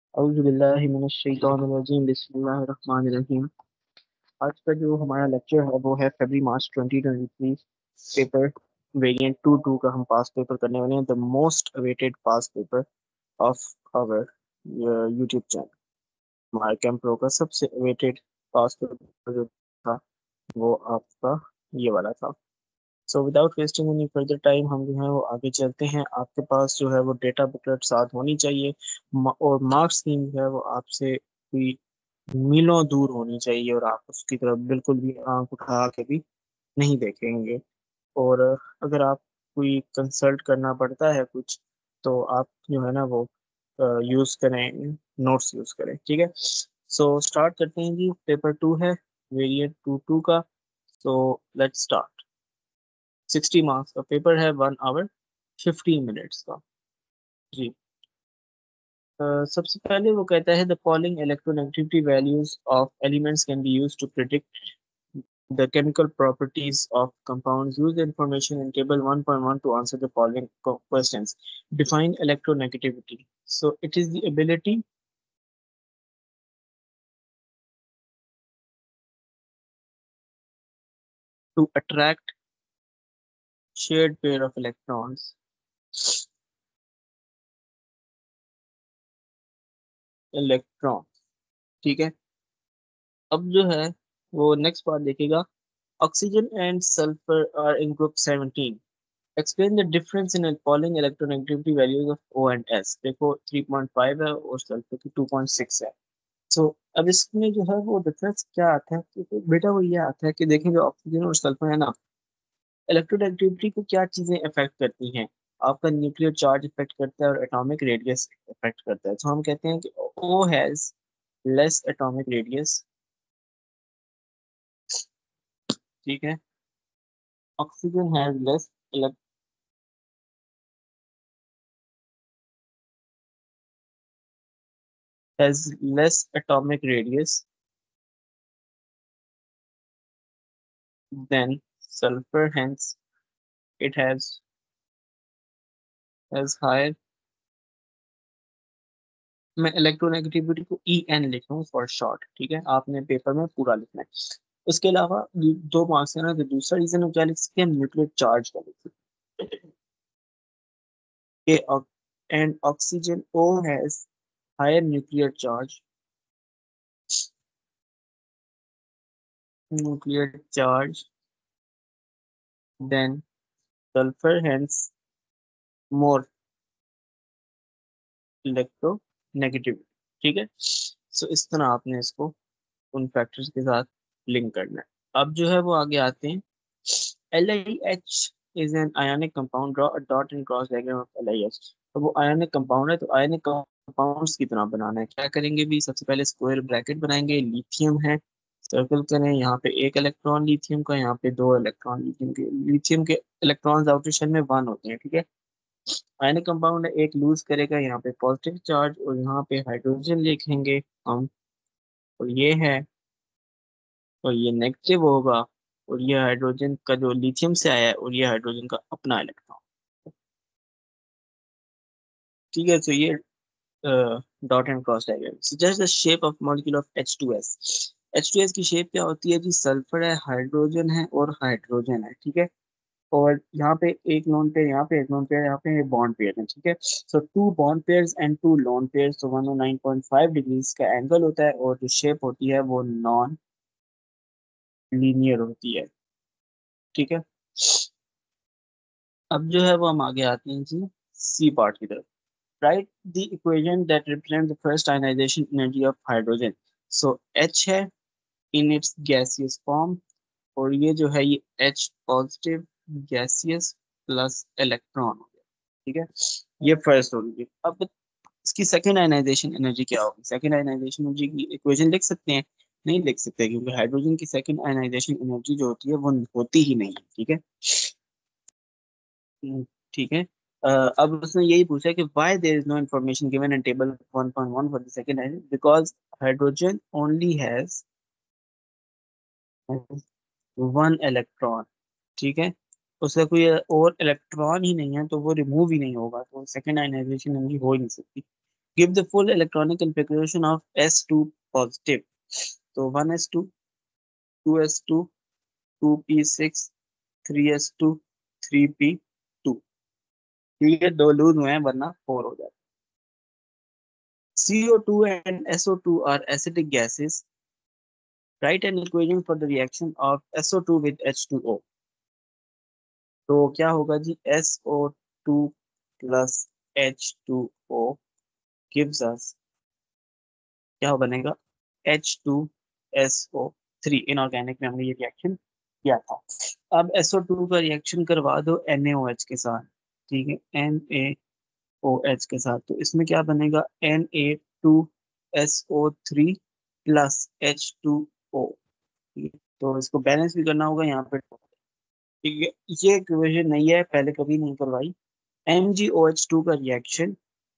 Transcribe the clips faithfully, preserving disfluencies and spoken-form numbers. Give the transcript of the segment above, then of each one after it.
औज़ु बिल्लाहि मिनश शैतानिर रजीम बिस्मिल्लाहिर रहमानिर रहीम। आज का जो हमारा लेक्चर है वो है फरवरी March twenty twenty three paper variant two two का हम पास पेपर करने वाले हैं। The most awaited past paper of our YouTube channel. हमारे कैम प्रो का सबसे अवेटेड पास पेपर जो था वो आपका ये वाला था। So without wasting any further time हम जो है वो आगे चलते हैं। आपके पास जो है वो डेटा बुकलेट साथ होनी चाहिए, म- और मार्क्स स्कीम जो है वो आपसे कोई मीलों दूर होनी चाहिए, और आप उसकी तरफ बिल्कुल भी आंख उठा के भी नहीं देखेंगे। और अगर आप कोई कंसल्ट करना पड़ता है कुछ, तो आप जो है ना वो यूज़ करें, नोट्स यूज़ करें। ठीक है, सो स्टार्ट करते हैं जी। पेपर टू है, वेरिएंट टू टू का। So let's start. Sixty marks का पेपर है, वन आवर फिफ्टीन मिनट्स का जी। अ, सबसे पहले वो कहता है the following electronegativity values of elements can be used to predict the chemical properties of compounds. Use the information in table one point one to answer the following questions. Define electronegativity. So it is the ability to attract shared pair of electrons. Electron, ठीक है। अब जो है वो next part देखिएगा। Oxygen and sulphur are in group seventeen. Explain the difference in following electronegativity values of O and S. देखो three point five है और सल्फर की टू पॉइंट सिक्स है। सो so, अब इसमें जो है वो डिफरेंस क्या आता है, क्योंकि बेटा वो ये आता है कि देखेंगे ऑक्सीजन और सल्फर है ना, इलेक्ट्रोनेगेटिविटी को क्या चीजें अफेक्ट करती हैं। आपका न्यूक्लियर चार्ज इफेक्ट करता है और एटॉमिक रेडियस इफेक्ट करता है। तो हम कहते हैं कि O has less atomic radius, ठीक है। Oxygen has less has less atomic radius than sulfur, hence it has has higher। मैं इलेक्ट्रोनेगेटिविटी को ई एन लिख रहा हूँ फॉर शॉर्ट, ठीक है। आपने पेपर में पूरा लिखना है। उसके अलावा दो दो मार्क्स है ना, तो दूसरा रीजन हम क्या लिख सकते हैं, न्यूक्लियर चार्ज का लिख सकते हैं। And oxygen O has higher nuclear charge, nuclear charge than sulphur, hence more electronegativity, ठीक है। सो इस तरह आपने इसको उन फैक्टर्स के साथ लिंक करना है। अब जो है वो आगे आते हैं। L I H is an ionic compound. Draw a dot and cross diagram of L I H. तो वो आयोनिक कंपाउंड है, तो आयोनिक कंपाउंड्स की तरह बनाना है। क्या करेंगे भी, सबसे पहले स्क्वायर ब्रैकेट बनाएंगे। लिथियम है, सर्कल करें। यहाँ पे एक इलेक्ट्रॉन लिथियम का, यहाँ पे दो इलेक्ट्रॉन लिथियम के। लिथियम के इलेक्ट्रॉन्स आउटर शेल में वन होते हैं, ठीक है। आयनिक कंपाउंड एक लूज करेगा, यहाँ पे पॉजिटिव चार्ज और यहाँ पे हाइड्रोजन लिखेंगे हम, और ये है, और ये नेगेटिव होगा। और ये हाइड्रोजन का जो लिथियम से आया है, और ये हाइड्रोजन का अपना इलेक्ट्रॉन, ठीक है। तो ये dot and cross diagram suggest the shape of molecule of H two S. H two S की शेप क्या होती है जी, सल्फर है, हाइड्रोजन है और हाइड्रोजन है, ठीक है। और यहाँ पे एक लोन पेयर, यहाँ पे एक लोन पेयर, यहाँ पे बॉन्ड पेयर है, ठीक है। So two bond pairs and two lone pairs, तो one oh nine point five degrees का एंगल होता है, और जो शेप होती है वो नॉन लीनियर होती है, ठीक है। अब जो है वो हम आगे आते हैं जी सी पार्ट की तरफ। Write the equation that represent the first ionisation energy of hydrogen. So H है इन इट्स गैसियस फॉर्म, और ये जो है ये H positive gaseous plus electron हो गया, ठीक है। ये फर्स्ट होगी। अब इसकी सेकेंड आयनाइजेशन एनर्जी क्या होगी। सेकेंड आयनाइजेशन एनर्जी की इक्वेशन लिख सकते हैं, नहीं लिख सकते, क्योंकि हाइड्रोजन की सेकेंड आयनाइजेशन एनर्जी जो होती है वो होती ही नहीं है, ठीक है। हम्म, ठीक है। अ, अब उसने यही पूछा कि why there is no information given in table one point one for the second hydrogen, because hydrogen only has one electron, ठीक है। उसका कोई और इलेक्ट्रॉन ही नहीं है, तो वो रिमूव ही नहीं होगा, तो सेकंड आयनाइजेशन एनर्जी हो ही नहीं सकती। Give the full electronic configuration of S two positive. तो one S two, two S two, two P six, three S two, three P two. ठीक है, दो लूज हुए हैं वरना फोर हो जाए। C O two and S O two are acidic gases. Write an equation for the reaction of S O two with H two O. तो क्या होगा जी, S O two plus H two O gives us, क्या बनेगा, H two S O three। Inorganic में हमने ये reaction किया था। अब S O two का रिएक्शन करवा दो NaOH के साथ। ठीक है, NaOH के साथ, तो इसमें क्या बनेगा, N A two S O three plus H two O। ठीक है, तो इसको बैलेंस भी करना होगा यहाँ पे। ठीक है, ये इक्वेशन नहीं है, पहले कभी नहीं करवाई। M G O H two का रिएक्शन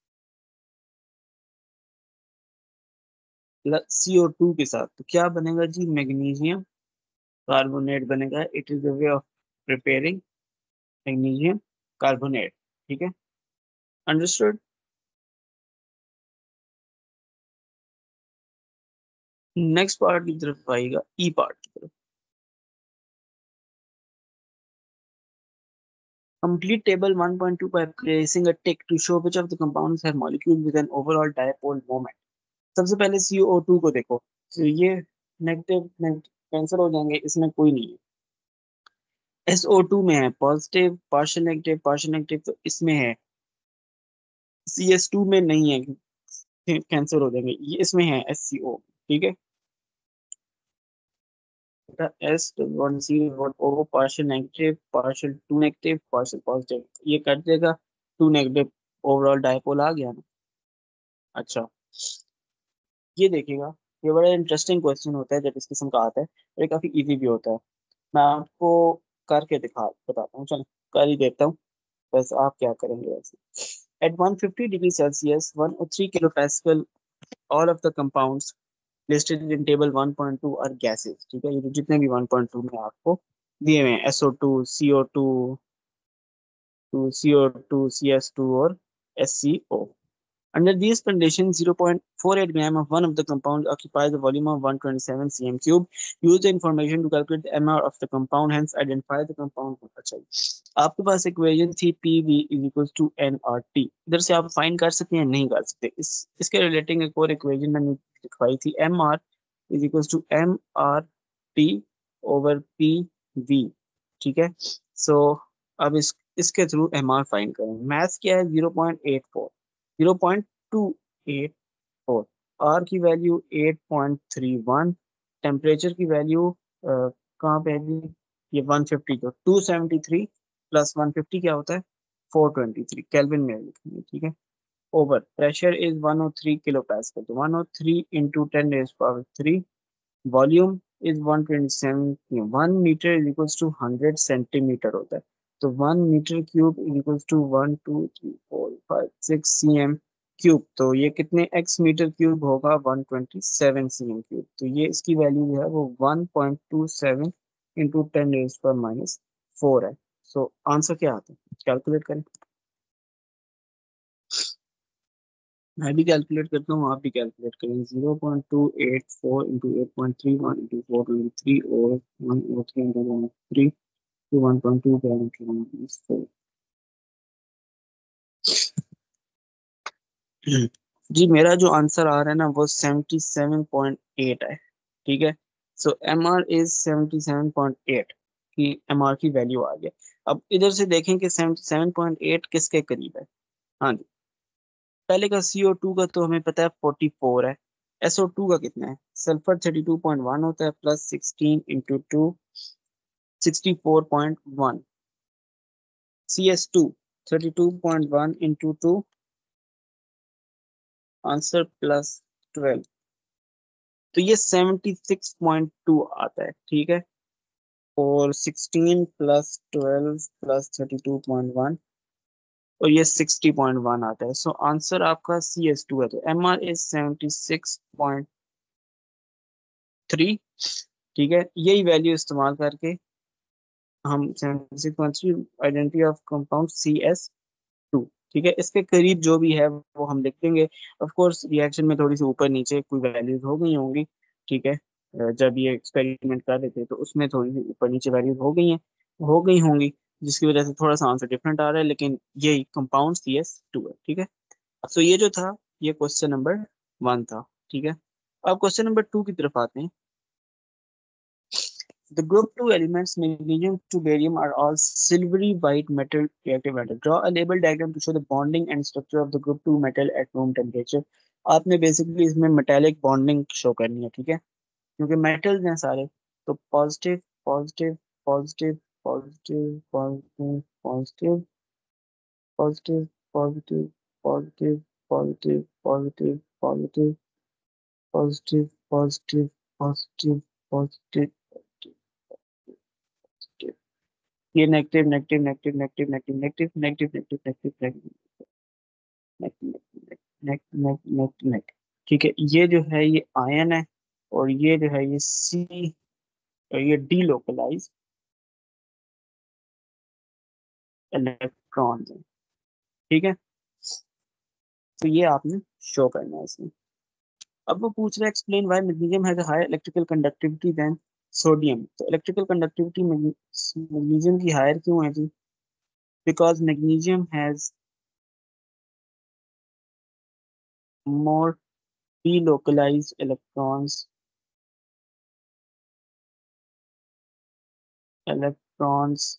सी ओ टू के साथ, तो क्या बनेगा जी, मैग्नीशियम कार्बोनेट बनेगा। It is the way of preparing magnesium carbonate. ठीक है, अंडरस्टूड। नेक्स्ट पार्ट की तरफ आएगा, ई पार्ट की तरफ। Complete table one point two by placing a tick to show which of the compounds have molecules with an overall dipole moment। सबसे पहले C O two को देखो, तो ये नेगेटिव कैंसिल हो जाएंगे, इसमें कोई नहीं है। S O two में है positive, partial negative partial negative, तो इसमें है। C S two में नहीं है, कैंसिल हो जाएंगे, ये इसमें है S C O। ठीक है, S one C one O, partial negative partial two negative partial positive, ये कट देगा, टू नेगेटिव, ओवरऑल डायपोल आ गया ना। अच्छा, ये देखिएगा, ये बड़ा इंटरेस्टिंग क्वेश्चन होता है जब इस किस्म का आता है, और ये काफी इजी भी होता है। मैं आपको करके दिखा बताता हूँ, चलो कर ही देता हूँ, बस आप क्या करेंगे वैसे। At one hundred fifty degree Celsius one oh three kilo pascal, all of the compounds listed in table one point two are gases। ठीक है, ये तो जितने भी one point two में आपको दिए हुए हैं, S O two, C O two, two C O two, C S two और S C O। Under these conditions, zero point four eight gram of one of the compounds occupies a volume of one hundred twenty-seven centimeters cube. Use the information to calculate the M R of the compound, hence identify the compound। अच्छा, आपके पास equation थी P V is equals to N R T। इधर से आप find कर सकते हैं, नहीं कर सकते। इस इसके रिलेटिंग एक और इक्वेशन मैंने लिखवाई थी, M R is equals to M R T over P V। ठीक है, सो so, अब इस इसके थ्रू एम आर फाइंड करें। मैथ क्या है, zero point eight four, zero point two eight four. R की value eight point three one. Temperature की वैल्यू कहाँ पे है जी, ये वन फिफ्टी, तो two seventy three plus one fifty क्या होता है, फोर ट्वेंटी थ्री केल्विन में लिखेंगे। ठीक है, over pressure is one oh three kilo pascal, तो one oh three into ten raise power three. Volume is one twenty seven. One metre is equals to hundred centimetre होता है, तो one metre cube is equals to one two three four five six C M cube. तो ये कितने X metre cube होगा, one twenty seven C M cube. तो ये इसकी वैल्यू जो है वो one point two seven into ten raise पर माइनस फोर है। सो आंसर क्या आता है, कैलकुलेट करें। मैं भी कैलकुलेट करता हूँ, आप भी कैलकुलेट करें। Zero point two eight four into eight point three one into four twenty three और one oh three into one three two one point two four. जी मेरा जो आंसर आ रहा है ना वो सेवेंटी सेवन पॉइंट एट है। ठीक है, so M R is seventy seven point eight की एम आर की वैल्यू आ गया। अब इधर से देखें कि सेवेंटी सेवन पॉइंट एट किसके करीब है। हाँ जी, पहले का C O टू का तो हमें पता है फोर्टी फोर है। S O टू का कितना है, sulphur thirty two point one होता है, plus sixteen into two sixty four point one. C S two thirty two point one into two, answer plus twelve, तो ये सेवेंटी सिक्स पॉइंट टू आता है। ठीक है, और sixteen plus twelve plus thirty two point one, और ये sixty point one आता है। सो आंसर आपका C S टू है, तो M R is seventy six point three. ठीक है, यही वैल्यू इस्तेमाल करके हम seventy six point three identity of compound C S two. ठीक है, इसके करीब जो भी है वो हम लिख देंगे। ऑफ कोर्स रिएक्शन में थोड़ी सी ऊपर नीचे कोई वैल्यूज हो गई होंगी, ठीक है। अ, जब ये एक्सपेरिमेंट कर रहे थे तो उसमें थोड़ी सी ऊपर नीचे वैल्यूज हो गई हैं, हो गई होंगी, जिसकी वजह से थोड़ा सा आंसर डिफरेंट आ रहा है, लेकिन यही कंपाउंड सी एस टू है, ठीक है। सो ये जो था, ये क्वेश्चन नंबर वन था, ठीक है। अब क्वेश्चन नंबर टू की तरफ आते हैं। The group two elements, magnesium to barium, are all silvery white metal reactive metal. Draw a label diagram to show the bonding and structure of the group two metal at room temperature. आपने basically इसमें metallic bonding show करनी है, ठीक है, क्योंकि metals हैं सारे। तो positive positive positive positive positive positive positive positive positive positive positive positive positive positive positive positive ये negative negative negative negative negative negative negative negative negative negative negative negative negative negative, ठीक है। ये जो है ये आयन है, और ये जो है ये सी, और ये डी लोकलाइज इलेक्ट्रॉन है, ठीक है। तो ये आपने शो करना है इसमें। अब वो पूछ रहा है explain why magnesium has a higher electrical conductivity than sodium. तो इलेक्ट्रिकल कंडक्टिविटी मैग्नीशियम की हायर क्यों है जी? Because magnesium has more delocalized electrons electrons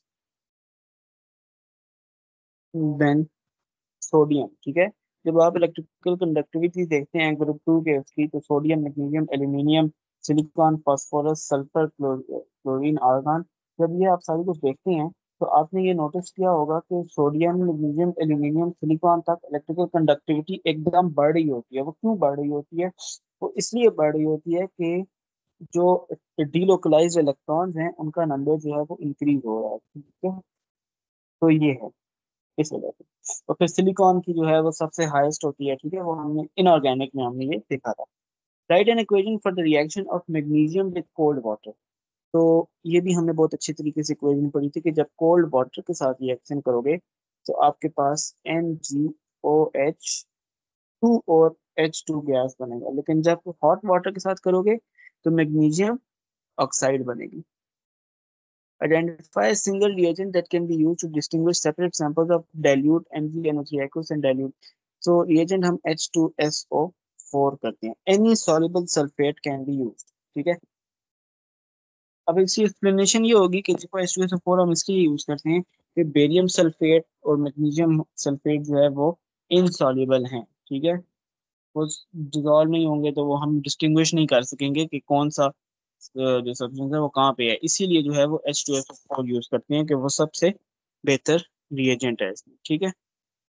than sodium, ठीक है। जब आप इलेक्ट्रिकल कंडक्टिविटी देखते हैं ग्रुप टू के उसकी, तो sodium, magnesium, aluminium, silicon, phosphorus, sulphur, chlorine, argon, जब ये आप सारी कुछ देखते हैं तो आपने ये नोटिस किया होगा कि सोडियम, मैग्नीशियम, एल्यूमिनियम, सिलिकॉन तक इलेक्ट्रिकल कंडक्टिविटी एकदम बढ़ रही होती है। वो क्यों बढ़ रही होती है? वो इसलिए बढ़ रही होती है कि जो डीलोकलाइज्ड इलेक्ट्रॉन्स हैं उनका नंबर जो है वो इंक्रीज हो रहा है, ठीक है। तो ये है इस वजह से। और फिर सिलिकॉन की जो है वो सबसे हाईएस्ट होती है, ठीक है, वो हमने इनऑर्गेनिक में हमने ये देखा था। Write an equation for the reaction of magnesium with cold water. तो ये भी हमने बहुत अच्छी तरीके से इक्वेशन पढ़ी थी कि जब कोल्ड वाटर के साथ रिएक्शन करोगे तो आपके पास N G O H two और एच टू गैस बनेगा, लेकिन जब हॉट वाटर के साथ करोगे तो मैग्नीशियम ऑक्साइड बनेगी। Identify a single reagent that can be used to distinguish separate samples of dilute M g N O three aqueous and dilute. So reagent हम H two S O four करते हैं। Any soluble sulfate can be used, ठीक है। अब इसकी explanation ये होगी कि देखो H two S O four हम इसलिए यूज करते हैं कि बेरियम सल्फेट और मैग्नीशियम सल्फेट जो है वो इनसॉल्युबल हैं, ठीक है। वो डिजोल्व नहीं होंगे तो वो हम डिस्टिंग्विश नहीं कर सकेंगे कि कौन सा अ, जो सब्सटेंस है वो कहाँ पे है। इसीलिए जो है वो H two S O four use करते हैं कि वो सबसे बेहतर रिएजेंट है इसमें, ठीक है।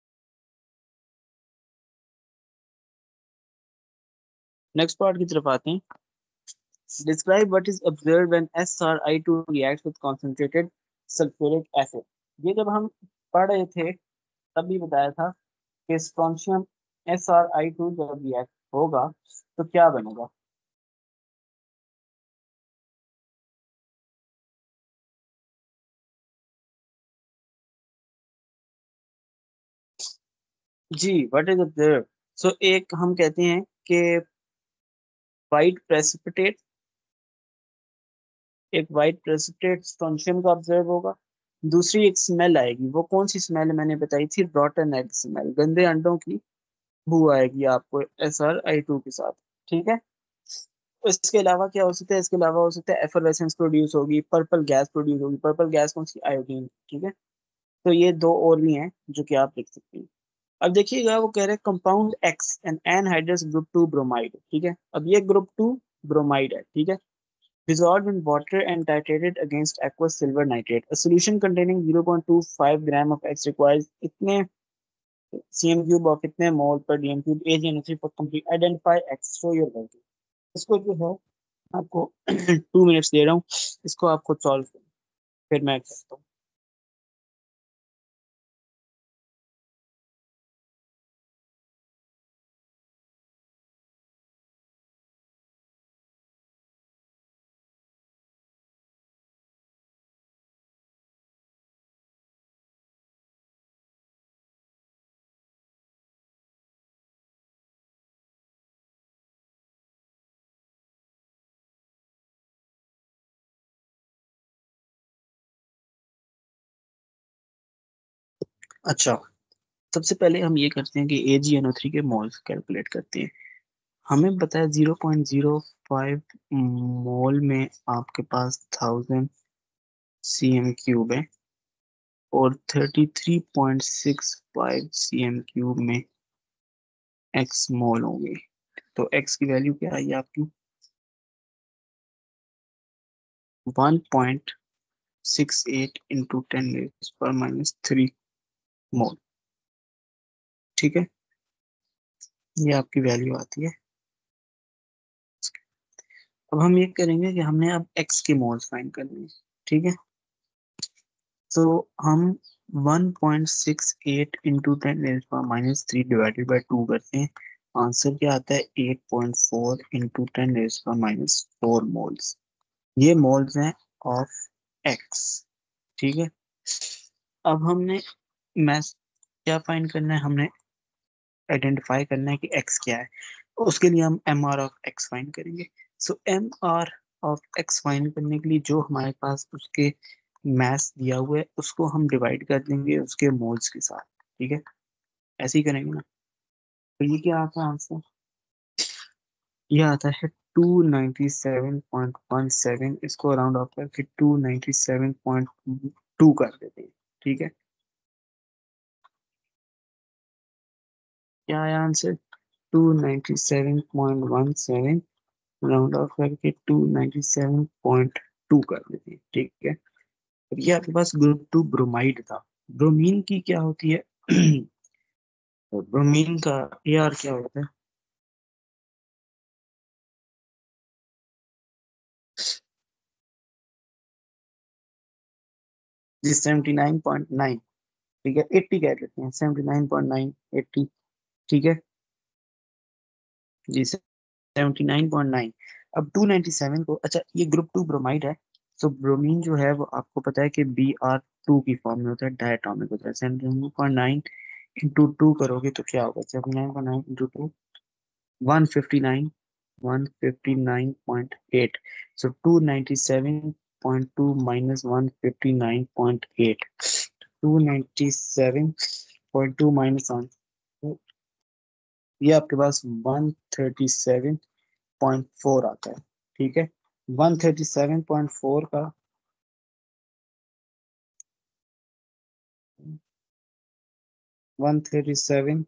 नेक्स्ट पार्ट की तरफ आते हैं। Describe what is observed when S R I two reacts with concentrated sulphuric acid. ये जब हम पढ़ रहे थे तब भी बताया था कि strontium S R I two जब रिएक्ट होगा तो क्या बनेगा। जी, व्हाट इज ऑब्जर्व। सो एक हम कहते हैं कि वाइट प्रेसिपिटेट, एक वाइट प्रेसिपिटेट स्ट्रोंशियम का ऑब्जर्व होगा। दूसरी एक स्मेल आएगी, वो कौन सी स्मेल मैंने बताई थी? रॉटन एग स्मेल, गंदे अंडों की बू आएगी आपको एस आर आई टू के साथ, ठीक है। तो इसके अलावा क्या हो सकता है? इसके अलावा हो सकता है एफरवेसेंस प्रोड्यूस होगी, पर्पल गैस प्रोड्यूस होगी। पर्पल गैस कौन सी? आयोडीन, ठीक है। तो ये दो और भी हैं जो कि आप लिख सकते हैं। अब देखिएगा वो कह रहे हैं compound X an anhydrous group two bromide, ठीक है। अब ये ग्रुप टू ब्रोमाइड है, ठीक है। Dissolved in water and titrated against aqueous silver nitrate. A solution containing zero point two five gram of X requires इतने cm cube of इतने mole per dm cube A g N O three for complete. Identify X. Show your value. इसको जो है आपको two minutes दे रहा हूँ, इसको आपको सॉल्व फिर मैं करता हूँ। अच्छा, सबसे पहले हम ये करते हैं कि A G N O three के मोल्स कैलकुलेट करते हैं। हमें पता है zero point zero five mole में आपके पास थाउजेंड सी एम क्यूब है, और thirty three point six five C M cube में एक्स मोल होंगे। तो एक्स की वैल्यू क्या आई आपकी? One point six eight into ten raise पर माइनस थ्री मोल। ठीक है, ये आपकी वैल्यू आती है। अब हम ये करेंगे कि हमने अब एक्स के मोल्स फाइंड करने हैं। ठीक है, तो हम one point six eight into ten raise पर minus three divided by two करते हैं। आंसर क्या आता है? Eight point four into ten raise पर माइनस फोर मोल्स। ये मोल्स हैं ऑफ एक्स। ठीक है, अब हमने मैथ क्या फाइंड करना है? हमने आइडेंटिफाई करना है कि एक्स क्या है। उसके लिए हम M R of X find करेंगे। So M R of X find करने के लिए जो हमारे पास उसके मैथ दिया हुआ है उसको हम डिवाइड कर देंगे उसके मोल्स के साथ। ठीक है, ऐसे ही करेंगे ना। तो ये क्या आता है आंसर? ये आता है two ninety seven point one seven. इसको राउंड ऑफ करके two ninety seven point two कर देते हैं। ठीक है, क्या आया answer? Two ninety seven point one seven, round off करके two ninety seven point two कर देते हैं। ठीक है, अब ये आपके पास ग्रुप टू ब्रोमाइड था। ब्रोमीन की क्या होती है? तो ब्रोमीन का ए आर क्या होता है? जी सेवेंटी नाइन पॉइंट नाइन। ठीक है, एट्टी कह देते हैं, seventy nine point nine, eighty. ठीक है जी, सेवेंटी नाइन पॉइंट नाइन। अब टू नाइन्टी सेवन को, अच्छा ये ग्रुप टू ब्रोमाइड है। तो ब्रोमीन जो है वो आपको पता है कि बी आर टू की फॉर्म में होता है, डायटोमिक होता है। Seventy nine point nine into two करोगे तो क्या होगा? Seventy nine point nine into two, one fifty nine, one fifty nine point eight. So two ninety seven point two minus one fifty nine point eight, two ninety seven point two minus one, ये आपके पास one thirty seven point four आता है। ठीक है, one thirty seven point four का one thirty seven,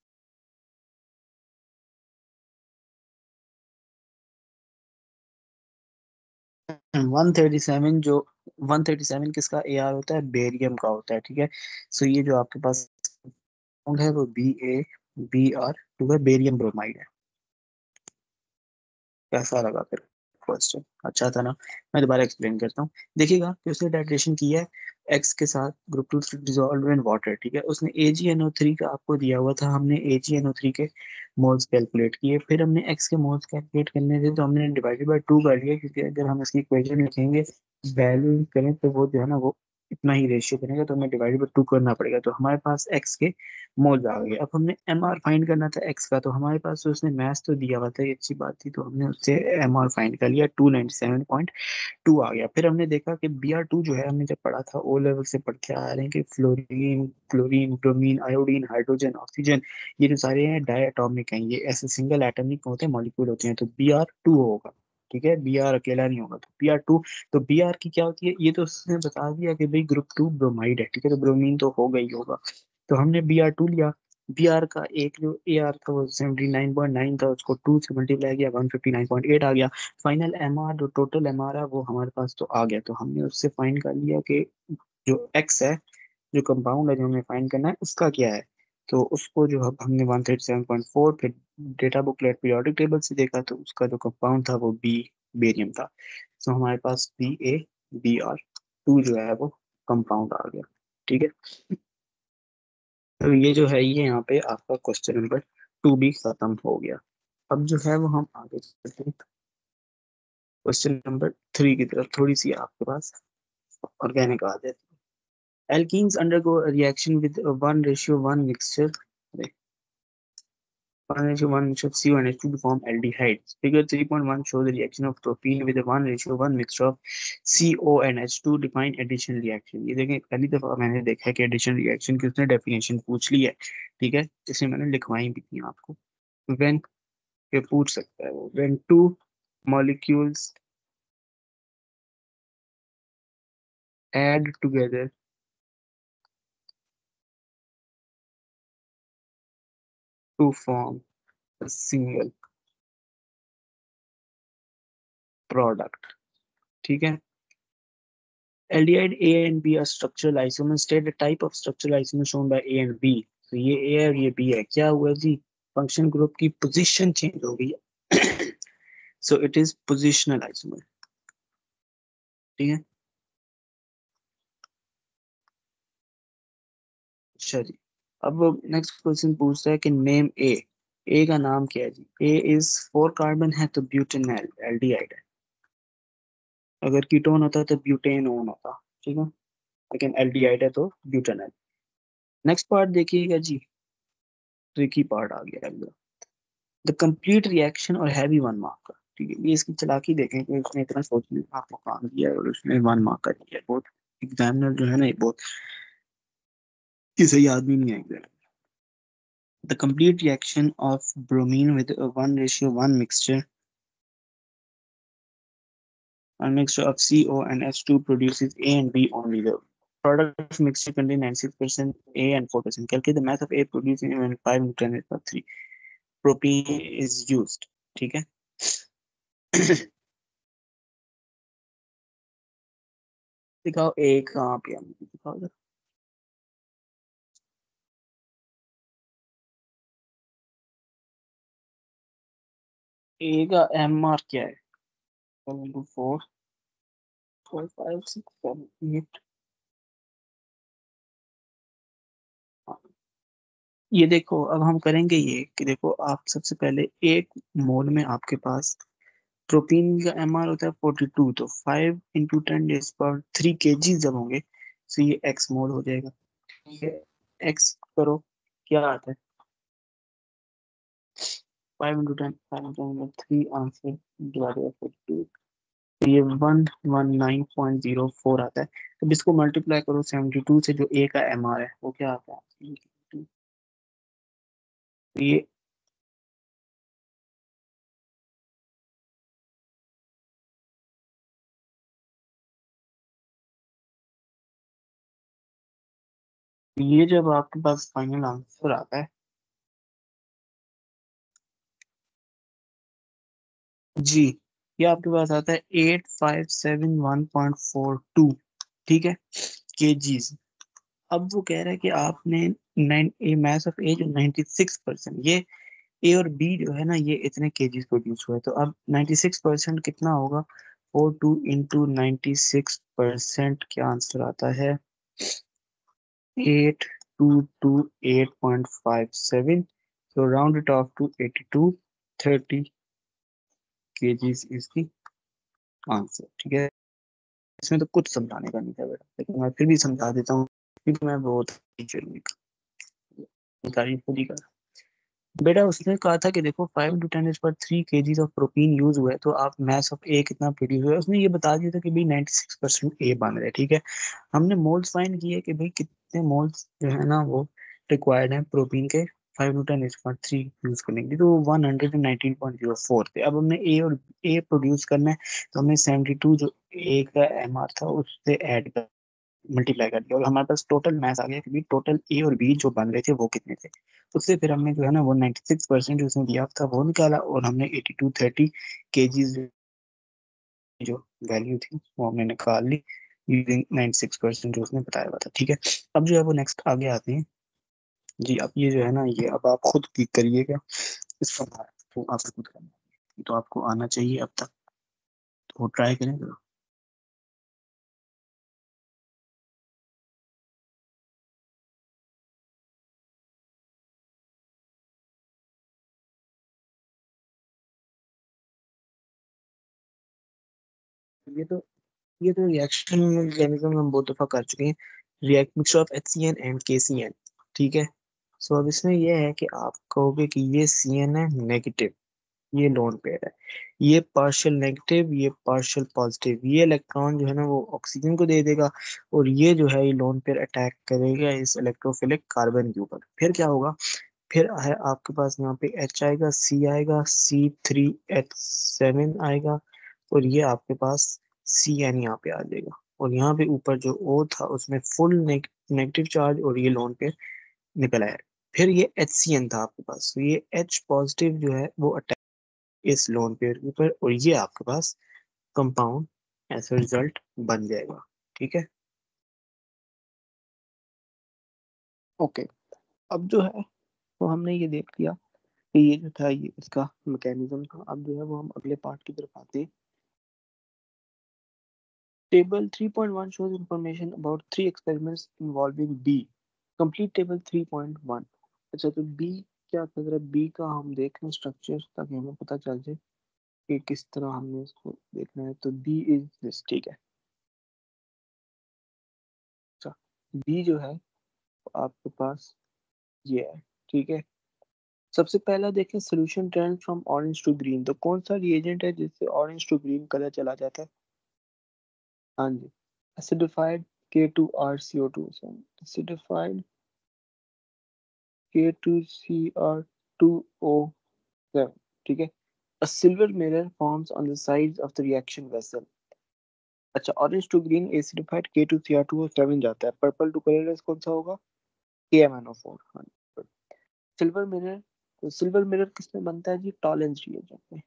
one thirty seven जो one thirty seven किसका ए आर होता है? बेरियम का होता है। ठीक है, सो ये जो आपके पास compound है वो B A B R two है, बेरियम ब्रोमाइड है। कैसा लगा फिर क्वेश्चन? अच्छा था ना? मैं दोबारा एक्सप्लेन करता हूँ। देखिएगा कि उसने टाइट्रेशन किया है एक्स के साथ group two dissolve in water. ठीक है, उसने ए जी एन ओ थ्री का आपको दिया हुआ था, हमने A G N O three के मोल्स कैलकुलेट किए, फिर हमने एक्स के मोल्स कैलकुलेट करने थे तो हमने डिवाइडेड बाय टू कर लिया, क्योंकि अगर हम इसकी इक्वेशन लिखेंगे वैल्यू करें तो वो जो है ना वो इतना ही रेशियो बनेगा, तो हमें डिवाइडेड बाय टू करना पड़ेगा। तो हमारे पास एक्स के मोल्स आ गए। अब हमने एम आर फाइंड करना था एक्स का, तो हमारे पास तो उसने मैथ्स तो दिया हुआ था, ये अच्छी बात थी, तो हमने उससे एम आर फाइंड कर लिया, two ninety seven point two आ गया। फिर हमने देखा कि बी आर टू जो है, हमने जब पढ़ा था ओ लेवल से पढ़ते आ रहे हैं कि fluorine, chlorine, bromine, iodine, hydrogen, oxygen, ये जो सारे हैं डायटोमिक हैं, ये ऐसे सिंगल एटॉमिक होते हैं, मॉलिक्यूल होते हैं, तो बी आर टू होगा। ठीक है, बी आर अकेला नहीं होगा, तो बी आर टू। तो बी आर की क्या होती है? ये तो उसने बता दिया कि भाई ग्रुप टू ब्रोमाइड है। ठीक है, तो ब्रोमीन तो हो गई होगा, तो हमने बी आर टू लिया। बी आर का एक जो ए आर था वो सेवेंटी नाइन पॉइंट नाइन था, उसको टू से मल्टीप्लाई किया, one fifty nine point eight आ गया। फाइनल एम आर जो टोटल एम आर है वो हमारे पास तो आ गया, तो हमने उससे फाइंड कर लिया कि जो एक्स है, जो कंपाउंड है जो हमें फाइंड करना है उसका क्या है। तो उसको जो अब हमने one thirty seven point four फिर डेटा बुकलेट पीरियोडिक टेबल से देखा, तो उसका जो कंपाउंड था वो बी बेरियम था। तो हमारे पास B A B R two जो है वो कंपाउंड आ गया। ठीक है, तो ये जो है ये यहाँ पे आपका क्वेश्चन नंबर टू भी खत्म हो गया। अब जो है वो हम आगे चलते हैं क्वेश्चन नंबर थ्री की तरफ। थोड़ी सी आपके पास ऑर्गेनिक आ जाती है। Alkenes undergo reaction with one ratio one mixture. one ratio one ratio C O and H two to form aldehydes. Figure three point one shows the reaction of propene with a one ratio one mixture of C O and H two. Define addition reaction. ये देखें, पहली दफा मैंने देखा है कि addition reaction की उसने definition पूछ ली है, ठीक है, इसलिए मैंने लिखवाई भी थी आपको। When ये पूछ सकता है वो, when two molecules add together to form a single product, ठीक है। Aldehyde A and B are structural isomers. State the type of structural isomer shown by A and B. तो ये A है और ये B है, क्या हुआ जी, फंक्शन ग्रुप की पोजीशन चेंज हो गई है। So it is positional isomer, ठीक है। अच्छा जी, अब नेक्स्ट क्वेश्चन पूछता है कि नेम ए। ए का नाम क्या है जी, ए इज फोर कार्बन है तो ब्यूटेनॉल एल्डिहाइड है। अगर कीटोन होता तो ब्यूटेनोन होता, ठीक है, लेकिन एल्डिहाइड है तो ब्यूटेनॉल। नेक्स्ट पार्ट देखिएगा जी, ट्रिकी पार्ट आ गया अगला। द कंप्लीट रिएक्शन और हैवी वन मार्क का, ठीक है। ये इसकी चालाकी देखें कि उसने इतना सोचने का आपको काम किया है और उसने वन मार्क का दिया है। बहुत एग्जामिनर जो है ना, ये बहुत ये सही आदमी नहीं है examiner. The complete reaction of bromine with one ratio one mixture a mixture of C O and H two produces A and B only. The product of mixture contains ninety-six percent A and four percent. Calculate the mass of A produced in five into ten raised by three. Propene is used, ठीक है। दिखाओ A कहाँ पे है, मुझे दिखाओ जरा। A का एम आर क्या है, four four five six seven eight. ये देखो, अब हम करेंगे ये कि देखो, आप सबसे पहले एक मोल में आपके पास प्रोटीन का एम आर होता है फोर्टी टू, तो फाइव इंटू टेन डेज पर थ्री के जी जब होंगे तो ये एक्स मोल हो जाएगा। ये एक्स करो, क्या आता है, five into ten, five into ten three answer divided by forty two, ये one one nine point zero four आता है। तो इसको मल्टीप्लाई करो सेवेंटी टू से, जो ए का एम आर है वो क्या आता है, तो ये ये जब आपके पास फाइनल आंसर आता है जी, ये आपके पास आता है eight five seven one point four two, ठीक है, केजीज। अब वो कह रहा है कि आपने nine a math of a जो नाइन्टी सिक्स परसेंट, ये ए और बी जो है ना, ये इतने केजीज प्रोड्यूस हुए, तो अब नाइन्टी सिक्स परसेंट कितना होगा, four two into ninety six percent, क्या आंसर आता है, eight two two eight point five seven, so round it off to eighty two, thirty kgs is the answer, ठीक है। इसमें तो कुछ समझाने का नहीं था बेटा, लेकिन मैं फिर भी समझा देता हूँ क्योंकि मैं बहुत टीचर तारीफ खुद ही कर। बेटा उसने कहा था कि देखो फाइव टू टेन इज पर three kgs of protein use हुआ है, तो आप मैथ ऑफ ए कितना प्रोड्यूस हुआ है, उसने ये बता दिया था कि भाई नाइन्टी सिक्स परसेंट ए बन रहा है, ठीक है। हमने मोल्स फाइंड किए कि भाई कितने मोल्स जो है ना वो रिक्वायर्ड है प्रोटीन के फाइव टू टेन इज पर थ्री यूज करने के लिए, तो one hundred and nineteen point zero four थे। अब हमने ए और ए प्रोड्यूस करना है, तो हमने सेवेंटी टू जो ए का एम आर था उससे ऐड कर मल्टीप्लाई कर दिया और हमारे पास टोटल मैथ आ गया कि टोटल ए और बी जो बन रहे थे वो कितने थे। उससे फिर हमने जो है ना वो नाइन्टी सिक्स परसेंट जो उसने दिया था वो निकाला और हमने एटी टू थर्टी केजीज जो वैल्यू थी वो हमने निकाल ली यूजिंग नाइन्टी सिक्स परसेंट जो उसने बताया हुआ था, ठीक है। अब जो है वो नेक्स्ट आगे आते हैं जी। अब ये जो है ना, ये अब आप खुद क्लिक करिएगा इसका, तो आपको खुद करना है, तो आपको आना चाहिए अब तक, तो ट्राई करें जरा। ये तो ये तो रिएक्शन मैकेनिज्म हम बहुत दफा कर चुके हैं, react mixture of H C N and K C N, ठीक है। सो अब इसमें ये है कि आप कहोगे कि ये सी एन है नेगेटिव, ये लोन पेयर है, ये पार्शियल नेगेटिव, ये पार्शियल पॉजिटिव, ये इलेक्ट्रॉन जो है ना वो ऑक्सीजन को दे देगा, और ये जो है ये लोन पेयर अटैक करेगा इस इलेक्ट्रोफिलिक कार्बन के ऊपर। फिर क्या होगा, फिर है आपके पास यहाँ पे H आएगा, C आएगा, सी थ्री एच सेवन आएगा, और ये आपके पास सी एन यहाँ पे आ जाएगा, और यहाँ पे ऊपर जो O था उसमें फुल नेगेटिव चार्ज, और ये लोन पे निकल आया। फिर ये एच सी एन था आपके पास, तो ये H पॉजिटिव जो है वो अटैक इस लोन पेयर के ऊपर, और ये आपके पास कंपाउंड ऐसा रिजल्ट बन जाएगा। ठीक है, ओके। अब जो है तो हमने ये देख लिया कि ये जो था ये इसका मैकेनिज्म था। अब जो है वो हम अगले पार्ट की तरफ आते हैं। Table three point one shows information about three experiments involving B. Complete table three point one. अच्छा, तो B क्या था, जरा B का हम देख लें स्ट्रक्चर, ताकि हमें पता चल जाए कि किस तरह हमने इसको देखना है। तो B इज दिस, ठीक है। अच्छा, B जो है आपके पास ये है, ठीक है। सबसे पहला देखें, solution turn from orange to green. तो कौन सा रिएजेंट है जिससे ऑरेंज टू ग्रीन कलर चला जाता है? हाँ जी, acidified K two R C O two, acidified K two C R two O seven, ठीक है। A silver mirror forms on the sides of the reaction vessel. अच्छा, orange to green acidified K two C R two O seven जाता है, purple to colourless कौन सा होगा? K M N O four. हाँ, silver mirror, तो silver mirror किसमें बनता है जी? टॉलेंस रिएजेंट में,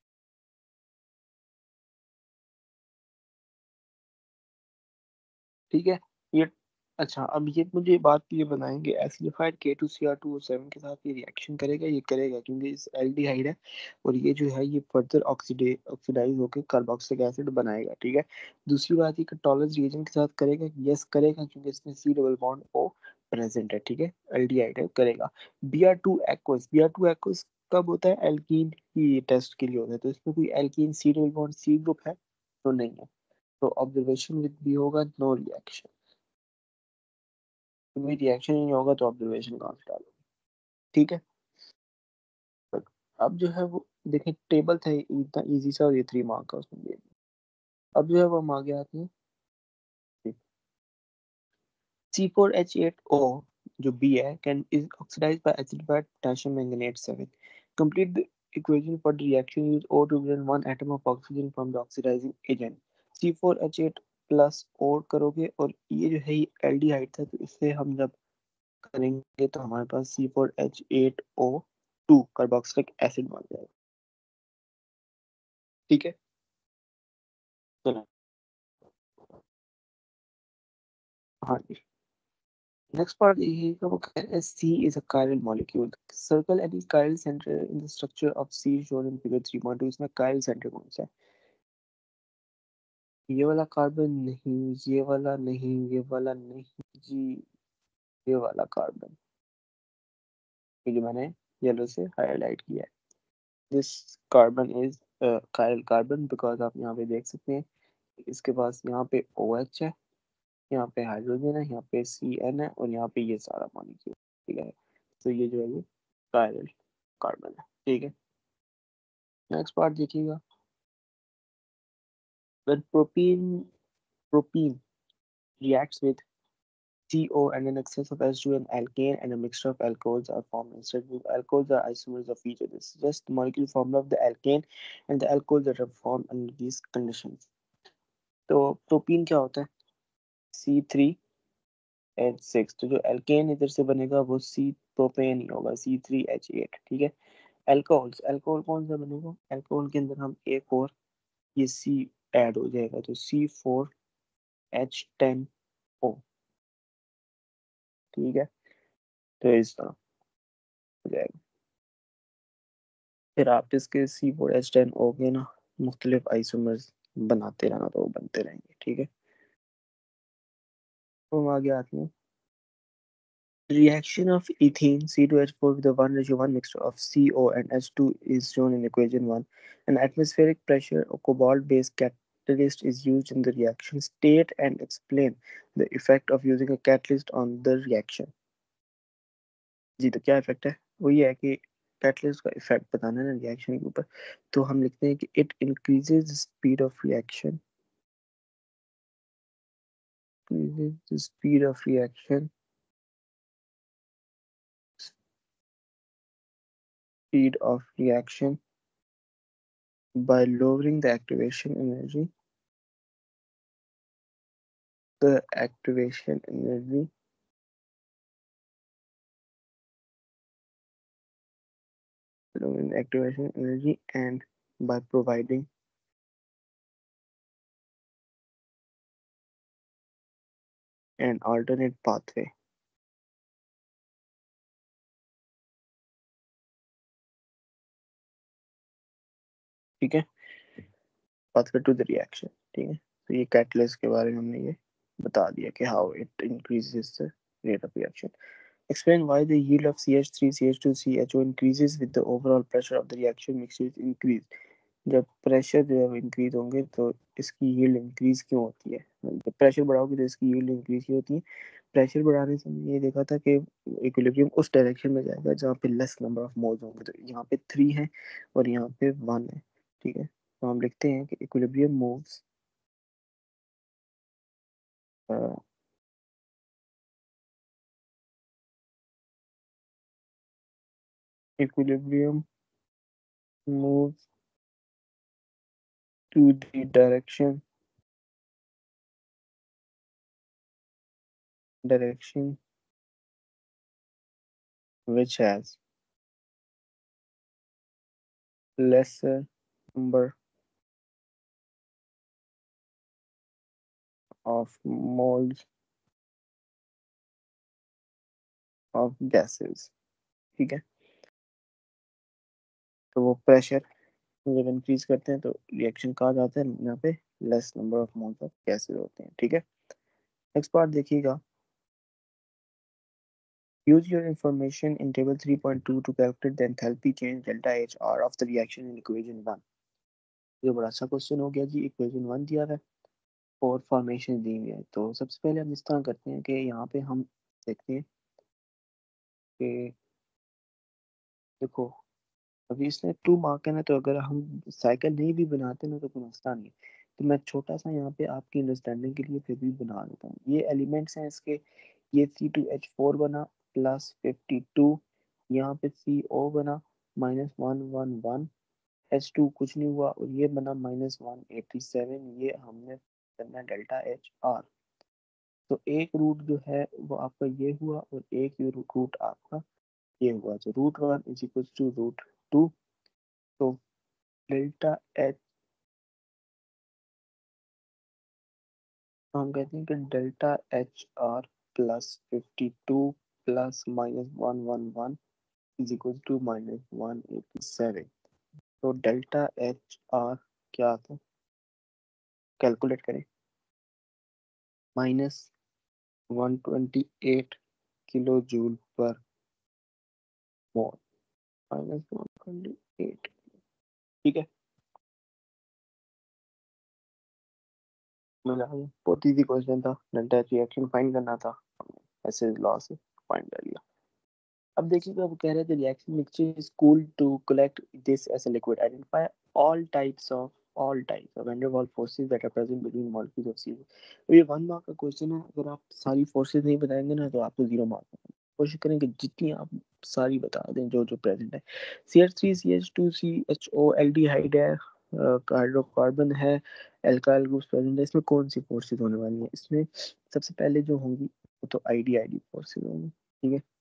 ठीक है। ये अच्छा, अब ये मुझे बात ये बनाएंगे, acidified K two C R two O seven के साथ ये रिएक्शन करेगा, ये करेगा क्योंकि इस एल्डिहाइड है, और ये जो है ये फर्दर ऑक्सीडे ऑक्सीडाइज होकर कार्बोक्सिलिक एसिड बनाएगा, ठीक है। दूसरी बात, ये टॉलरेंस रिएजेंट के साथ करेगा, यस करेगा, क्योंकि इसमें C double bond O present है, ठीक है। एल्डिहाइड है, करेगा। B R two aqueous, B R two aqueous कब होता है? एल्कीन की टेस्ट के लिए होता है, तो इसमें कोई alkene C double bond C group है? तो नहीं है, तो ऑब्जर्वेशन विद बी होगा नो रिएक्शन। कोई रिएक्शन ही नहीं होगा तो ऑब्जर्वेशन कहाँ से डालोगे? ठीक है। तो अब जो है वो देखें, टेबल था ये इतना इजी सा, और ये थ्री मार्क का उसमें दे दिया। अब जो है वो हम आगे आते हैं। C four H eight O जो बी है can is oxidised by acidified potassium manganate seven. Complete the equation for the reaction use O to present one atom of oxygen from the oxidizing agent। C four H eight plus और करोगे, और ये जो है ये aldehyde था, तो इससे हम जब करेंगे तो हमारे पास C four H eight O two carboxylic acid बन जाएगा, ठीक है। चलो, हाँ जी। नेक्स्ट पार्ट देखिएगा, वो कह रहा है C is a chiral molecule, circle any chiral centre in the structure of C shown in figure three point two. इसमें कायरल सेंटर कौन सा है? ये वाला कार्बन नहीं, ये वाला नहीं, ये वाला नहीं जी, ये वाला कार्बन, ये जो मैंने येलो से हाईलाइट किया है, this carbon is chiral carbon, because आप यहाँ पे देख सकते हैं इसके पास यहाँ पे OH है, यहाँ पे हाइड्रोजन है, यहाँ पे सी एन है, और यहाँ पे ये सारा मॉलिक्यूल, ठीक है। तो ये जो है ये कायरल कार्बन है, ठीक है। नेक्स्ट पार्ट देखिएगा, when propene propene reacts with C O and an excess of H two, an alkane and a mixture of alcohols are formed. Instead, the alcohols are isomers of each other. This is just the molecule formula of the alkane and the alcohols that are formed under these conditions. तो propene क्या होता है? C three H six. तो जो alkene इधर से बनेगा वो सी प्रोपेन ही होगा, सी थ्री एच एट, ठीक है। एल्कोहल्स, एल्कोहल कौन सा बनेगा? एल्कोहल के अंदर हम एक और ये सी ऐड हो जाएगा, तो C four H ten O, ठीक है। तो इस तरह हो जाएगा। फिर आप इसके C four H ten O के ना मुख्तलिफ आइसोमर्स बनाते रहना, तो वो बनते रहेंगे, ठीक है। तो हम आगे आते हैं। Reaction of ethene C two H four with a one ratio one mixture of C O and H two is shown in equation one. An atmospheric pressure or cobalt-based catalyst is used in the reaction. State and explain the effect of using a catalyst on the reaction. जी। तो क्या effect है? वो ये है कि catalyst का effect बताना है ना रिएक्शन के ऊपर, तो हम लिखते हैं कि it increases speed of reaction, increases the speed of reaction, speed of reaction by lowering the activation energy, the activation energy, lowering activation energy, and by providing an alternate pathway. ठीक है, pathway to the reaction। ठीक है, तो ये catalyst के बारे में हमने ये बता दिया कि how it increases the rate of reaction। Explain why the yield of C H three C H two C H O increases with the overall pressure of the reaction mixture is increased। जब pressure जो है increase होंगे तो इसकी yield increase क्यों होती है? जब प्रेशर बढ़ाओगे तो इसकी यील्ड इंक्रीज क्यों होती है? प्रेशर बढ़ाने से हमने ये देखा था कि इक्विलिब्रियम उस डायरेक्शन में जाएगा जहाँ पे लेस नंबर ऑफ मोल्स होंगे। तो यहाँ पे थ्री है और यहाँ पे वन है। ठीक है, तो हम लिखते हैं कि equilibrium moves equilibrium moves to the direction direction which has lesser number of moles of gases। ठीक है, तो वो प्रेशर जब इंक्रीज करते हैं तो रिएक्शन कहा जाता है यहाँ पे less number of moles of gases होते हैं। ठीक है, नेक्स्ट पार्ट देखिएगा। Use your information in table three point two to calculate the enthalpy change delta H R of the reaction in equation one। ये बड़ा अच्छा क्वेश्चन हो गया जी। इक्वेशन वन दिया है और फॉर्मेशन दी हुई है। तो सबसे पहले हम इस तरह करते हैं कि यहाँ पे हम देखते हैं कि देखो अभी इसने टू मार्क है ना, तो अगर हम साइकिल नहीं भी बनाते ना तो कोई मसला नहीं है। तो मैं छोटा सा यहाँ पे आपकी अंडरस्टैंडिंग के लिए फिर भी बना देता हूँ। ये एलिमेंट्स हैं इसके, ये सी टू एच फोर बना प्लस फिफ्टी टू, यहाँ पे सी ओ बना minus one one one, H two कुछ नहीं हुआ और ये बना माइनस वन एटी सेवन। ये हमने करना डेल्टा एच आर। तो एक रूट जो है वो आपका ये हुआ और एक ये रूट आपका ये हुआ। तो root one is equal to root two. तो डेल्टा एच हम कहते हैं कि delta H R plus fifty two plus minus one one one is equal to minus one eighty seven. तो डेल्टा एच आर क्या था, कैलकुलेट करें, minus one twenty eight kilo joule per mole, minus one twenty eight. ठीक है, मिला है। बहुत easy question था, डेल्टा एच रिएक्शन फाइंड करना था, ऐसे लॉ से फाइंड कर लिया। अब देखिएगा वो कह रहे थे reaction mixture is cooled to collect this as a liquid, identify all types of all types of van der Waals forces that are present between molecules of C H। तो ये वन मार्क का question है। अगर आप सारी forces नहीं बताएंगे ना तो आपको जीरो मार्क। कोशिश करें कि जितनी आप सारी बता दें जो जो प्रेजेंट है। C H three C H two C H O aldehyde है, हाइड्रोकार्बन है, एल्काइल ग्रुप्स प्रेजेंट है। इसमें कौन सी फोर्सेस होने वाली है? इसमें सबसे पहले जो होंगी वो तो I D I D forces होंगी। ठीक है,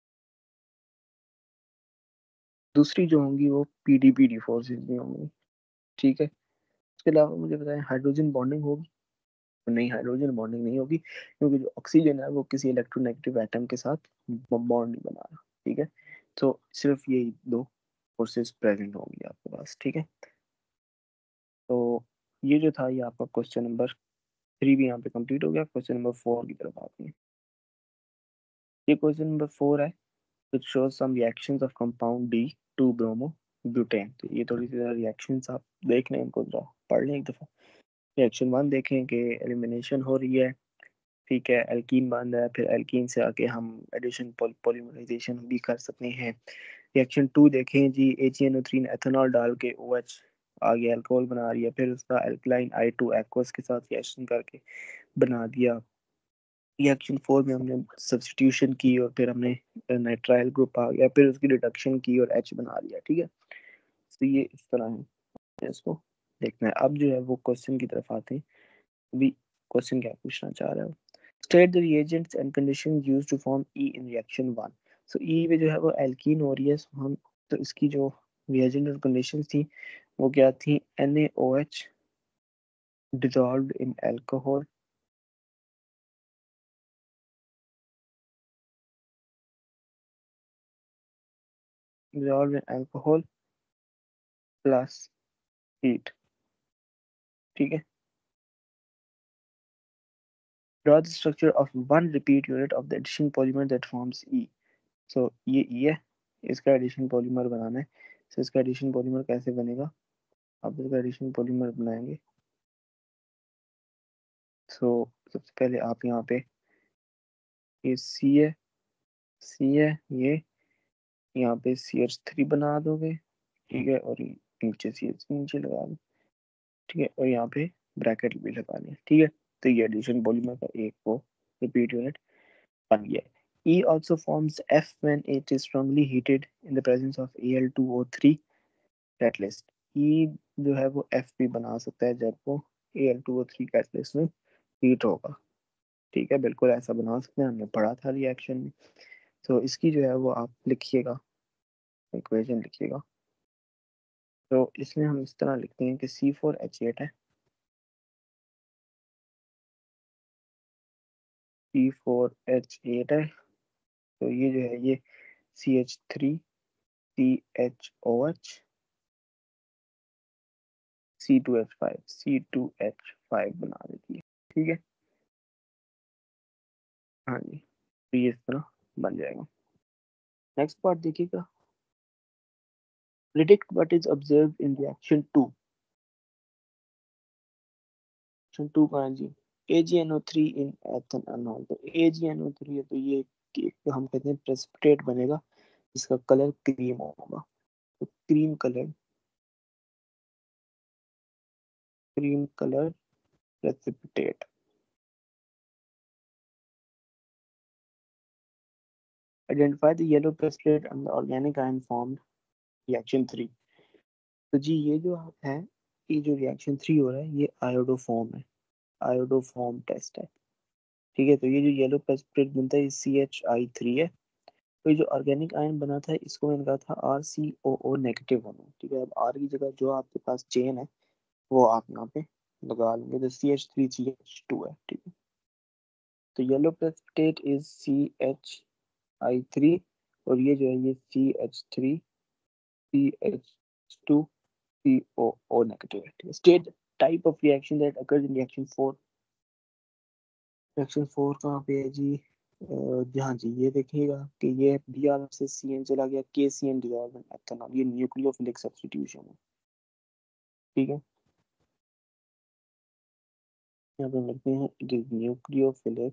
दूसरी जो होंगी वो P D P D forces भी होंगी। ठीक है, इसके अलावा मुझे बताएं हाइड्रोजन बॉन्डिंग होगी? तो नहीं, हाइड्रोजन बॉन्डिंग नहीं होगी क्योंकि जो ऑक्सीजन है वो किसी इलेक्ट्रोनेगेटिव एटम के साथ बॉन्ड नहीं बना रहा। ठीक है, तो सिर्फ यही दो फोर्सेस प्रेजेंट होंगी आपके पास। ठीक है, तो ये जो था ये आपका क्वेश्चन नंबर थ्री भी यहाँ पे कंप्लीट हो गया। क्वेश्चन नंबर फोर की तरफ आते हैं। ये क्वेश्चन नंबर फोर है, which shows some reactions of compound D to bromo butane। तो ये थोड़ी सी रिएक्शंस आप देख लें, इनको जरा पढ़ लें एक दफ़ा। रिएक्शन वन देखें कि एलिमिनेशन हो रही है ठीक है, एल्कीन बन रहा है, फिर एल्कीन से आके हम एडिशन पॉलीमराइजेशन भी कर सकते हैं। रिएक्शन टू देखें जी, A G N O three ethanol डाल के ओ एच आगे अल्कोहल बना रही है, फिर उसका एल्कलाइन आई टू एक्वस के साथ रिएक्शन करके बना दिया। रिएक्शन फोर में हमने सब्स्टिट्यूशन की और फिर हमने नाइट्राइल ग्रुप आ गया, फिर उसकी रिडक्शन की और एच बना दिया। ठीक है, तो ये इस तरह है, इसको देखना है। अब जो है वो क्वेश्चन की तरफ आते हैं। अभी क्वेश्चन क्या पूछना चाह रहे हो? State the reagents and conditions used to form E in reaction one. So E में जो है वो एल्कीन हो रही है, so हम तो इसकी जो रिएजेंट और कंडीशंस थी वो क्या थी? NaOH dissolved in alcohol dissolved in alcohol plus heat। ठीक है, draw the structure of one repeat unit of the addition polymer that forms E। So so, ये E है, इसका एडिशन पॉलीमर बनाना है। सो so, इसका एडिशन पॉलीमर कैसे बनेगा? आप इसका एडिशन पॉलीमर बनाएंगे। सो so, सबसे पहले आप यहाँ पे ये सी है, सी है, ये यहाँ पे सी एच थ्री बना दोगे। ठीक है, और नीचे सी एच नीचे लगा दो। ठीक है, और यहाँ पे ब्रैकेट भी लगा लिया। ठीक है, तो ये एडिशन पॉलीमर का एक वो रिपीट यूनिट बन गया। E also forms F when it is strongly heated in the presence of A L two O three catalyst. E जो है वो F भी बना सकता है जब वो A L two O three catalyst में हीट होगा। ठीक है, बिल्कुल ऐसा बना सकते हैं, हमने पढ़ा था रिएक्शन में। तो इसकी जो है वो आप लिखिएगा, इक्वेशन लिखिएगा। तो इसमें हम इस तरह लिखते हैं कि सी फोर एच एट है, सी फोर एच एट है, तो ये जो है ये C H three C H O H C two H five C two H five बना देती है। ठीक है, हाँ जी, तो ये इस तरह बन जाएगा। नेक्स्ट पार्ट देखिएगा, predict what is observed in reaction two। reaction two कहाँ है जी? A G N O three in ethanol। तो A G N O three है, तो ये एक हम कहते हैं प्रेसिपिटेट बनेगा, इसका कलर क्रीम होगा। तो cream colour cream colour precipitate. Identify the yellow precipitate and the organic ion formed reaction three. तो जी ये जो है, ये जो रिएक्शन थ्री हो रहा है ये आयोडोफॉर्म है, आयोडोफॉर्म टेस्ट है। ठीक है, तो ये जो येलो प्रेसिपिटेट बनता है ये सी एच आई थ्री है। तो ये जो ऑर्गेनिक आयन बना था इसको मैंने कहा था are C O O negative होना। ठीक है, अब आर की जगह जो आपके पास चेन है वो आप यहाँ पे लगा लेंगे, तो C H three C H two है। ठीक है, तो yellow precipitate is C H I three, और ये जो है ये C H three C H two C O O negative है। ठीक है, state type of reaction that occurs in reaction four. Reaction four कहाँ पे है जी? हाँ जी, ये देखिएगा कि ये बी आर से सी एन चला गया, K C N dissolve in ethanol, ये न्यूक्लियोफिलिक सब्स्टिट्यूशन है। ठीक है, यहाँ पे लिखते हैं इट इज न्यूक्लियोफिलिक।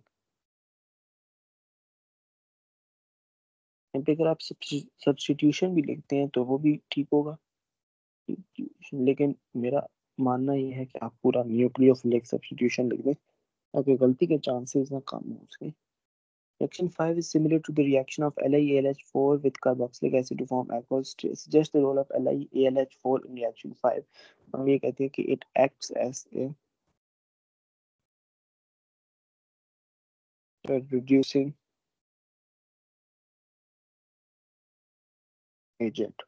यहाँ पे अगर आप सब्स्टिट्यूशन भी लिखते हैं तो वो भी ठीक होगा, लेकिन मेरा मानना ये है कि आप पूरा न्यूक्लियोफिलिक सब्स्टिट्यूशन लिख दें ताकि गलती के चांसेस ना कम हो उसके। Reaction five is similar to the reaction of L i A L H four with carboxylic acid to form alcohol. Suggest the role of L i A L H four in reaction five। हम ये कहते हैं कि it acts as a reducing agent।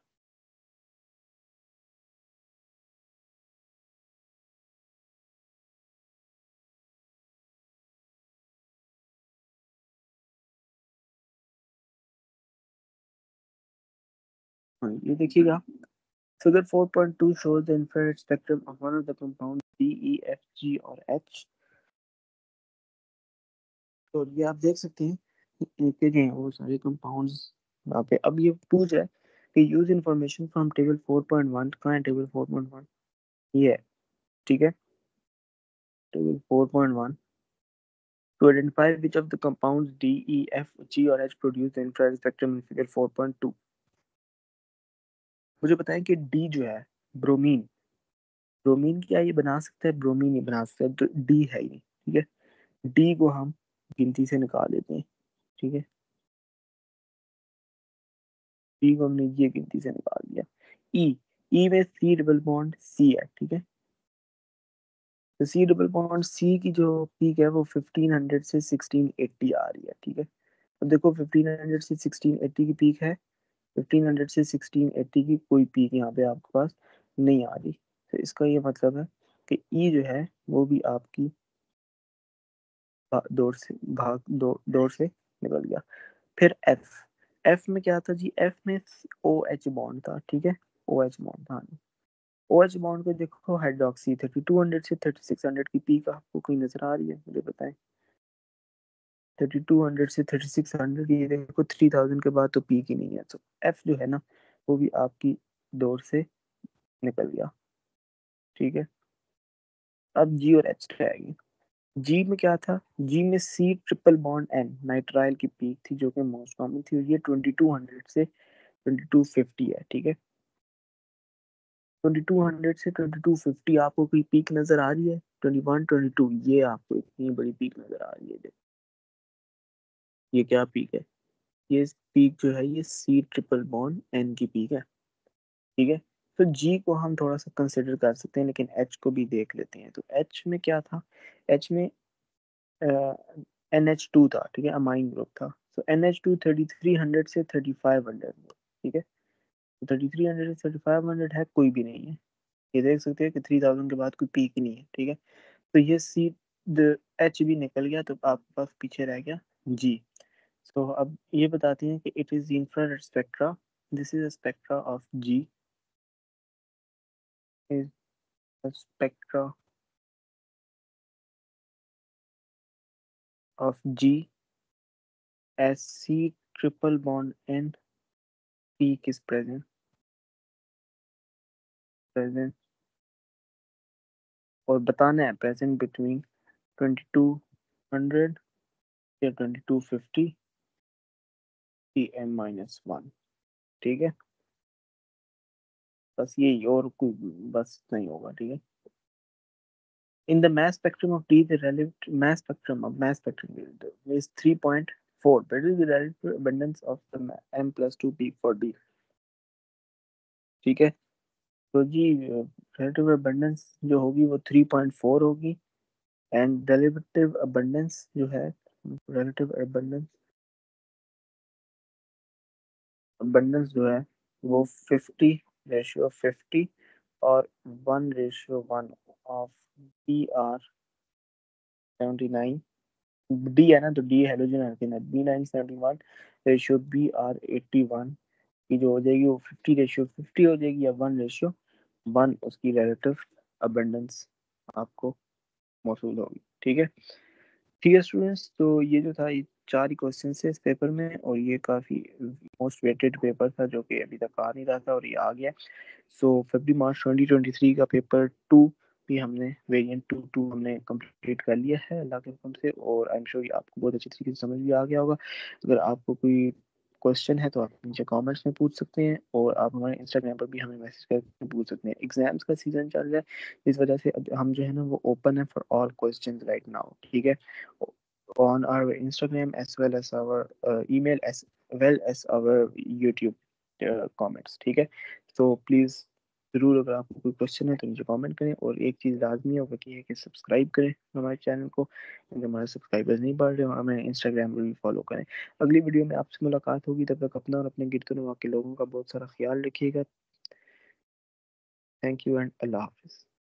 हाँ, ये देखिएगा, figure four point two shows the infrared spectrum of one of the compounds D, E, F, G और H। तो ये आप देख सकते हैं इनके जो हैं वो सारे कंपाउंड्स यहाँ पे। अब ये पूछ रहा है कि use information from table four point one. कहाँ है टेबल फोर पॉइंट वन? ये है। ठीक है, table four point one To identify which of the compounds D, E, F, G और H produce the infrared spectrum in figure four point two. मुझे बताएं कि D जो है ब्रोमीन, ब्रोमीन क्या ये बना सकता है? ब्रोमीन नहीं बना सकता, तो D है ये, ठीक है। D को हम गिनती से निकाल देते हैं, ठीक है। D को हमने ये गिनती से निकाल दिया। E, E में C डबल बॉन्ड C है, ठीक है। तो सी डबल बॉन्ड सी की जो पीक है वो फिफ्टीन हंड्रेड से सिक्सटीन एटी आ रही है, ठीक है। तो देखो फिफ्टीन हंड्रेड से सिक्सटीन एटी की पीक है, फिफ्टीन हंड्रेड से सिक्सटीन एटी की कोई पीक यहाँ पे आपके पास नहीं आ रही। तो इसका ये मतलब है कि ई जो है वो भी आपकी दौड़ से भाग दो दौड़ से निकल गया। फिर एफ, एफ में क्या था जी? एफ में ओ एच बॉन्ड था, ठीक है। ओ एच बॉन्ड था। ओ एच बॉन्ड को देखो हाइड्रोक्सी थर्टी टू हंड्रेड से थर्टी सिक्स हंड्रेड की पीक आपको कोई नजर आ रही है? मुझे बताएं। थर्टी टू हंड्रेड से थर्टी सिक्स हंड्रेड, ये देखो थ्री थाउजेंड के बाद तो पीक ही नहीं है। तो एफ जो है ना वो भी आपकी दौर से निकल गया, ठीक है। अब जी और एच रहेगी। जी में क्या था? जी में C triple bond N nitrile की पीक थी जो कि मोस्ट कॉमन थी, और ये ट्वेंटी टू हंड्रेड से ट्वेंटी टू फिफ्टी है, ठीक है। ट्वेंटी टू हंड्रेड से ट्वेंटी टू फिफ्टी आपको कोई पीक नजर आ रही है? ट्वेंटी वन ट्वेंटी टू, ये आपको इतनी बड़ी पीक नजर आ रही है। ये क्या पीक है? ये पीक जो है ये सी ट्रिपल बॉन्ड एन की पीक है, ठीक है। तो जी को हम थोड़ा सा कंसिडर कर सकते हैं, लेकिन एच को भी देख लेते हैं। तो एच में क्या था? एच में एन एच टू था, ठीक है, अमाइन ग्रुप था। तो N H two thirty three hundred से थर्टी फाइव हंड्रेड, ठीक है। तो थर्टी थ्री हंड्रेड से थर्टी फाइव हंड्रेड है, कोई भी नहीं है। ये देख सकते हैं कि थ्री थाउजेंड के बाद कोई पीक ही नहीं है, ठीक है। तो ये सी द एच भी निकल गया, तो आपके पास पीछे रह गया जी। सो so, अब ये बताते हैं कि it is infrared spectra, this is a spectra of G, is a spectra of G as C triple bond N peak is present present और बताना है present between twenty two hundred या twenty two fifty P M minus one, ठीक है। बस यही, और कोई बस नहीं होगा, ठीक है। In the mass spectrum of D, the relative mass spectrum of mass spectrum is three point four. That is the relative abundance of the M plus two peak for D, ठीक है। तो जी relative abundance जो होगी वो three point four होगी, and relative abundance जो है, relative abundance abundance जो है वो फिफ्टी रेशियो फिफ्टी और one ratio one of B R seventy nine. D है ना, तो डी हेलोजन अर्थिन है, B nine seventy one ratio B R eighty one की जो हो जाएगी वो फिफ्टी रेशियो फिफ्टी हो जाएगी, या वन रेशियो वन उसकी रिलेटिव अबंडेंस आपको मौसूल होगी, ठीक है। ठीक है स्टूडेंट्स, तो ये जो था ये चार ही क्वेश्चन थे इस पेपर में, और ये काफ़ी मोस्ट वेटेड पेपर था जो कि अभी तक आ नहीं रहा था और ये आ गया। सो फरवरी मार्च ट्वेंटी ट्वेंटी थ्री का पेपर टू भी हमने वेरिएंट टू टू हमने कंप्लीट कर लिया है अल्लाह के हुक्म से, और आई एम श्योर आपको बहुत अच्छी तरीके से समझ भी आ गया होगा। अगर आपको कोई क्वेश्चन है तो आप नीचे कमेंट्स में पूछ सकते हैं, और आप हमारे इंस्टाग्राम पर भी हमें मैसेज करके पूछ सकते हैं। एग्जाम्स का सीजन चल रहा है, इस वजह से अब हम जो है ना वो ओपन है for all questions right now, ठीक है। on our Instagram as well as our uh, email as well as our YouTube uh, comments, ठीक है। तो प्लीज़ ज़रूर अगर आपको कोई क्वेश्चन है तो नीचे कमेंट करें, और एक चीज़ लाजमी है वो है कि सब्सक्राइब करें हमारे चैनल को, क्योंकि हमारे सब्सक्राइबर्स नहीं बढ़ रहे, और हमें इंस्टाग्राम पर भी फॉलो करें। अगली वीडियो में आपसे मुलाकात होगी, तब तक अपना और अपने गिरद के लोगों का बहुत सारा ख्याल रखिएगा। थैंक यू एंड अल्लाह हाफिज़।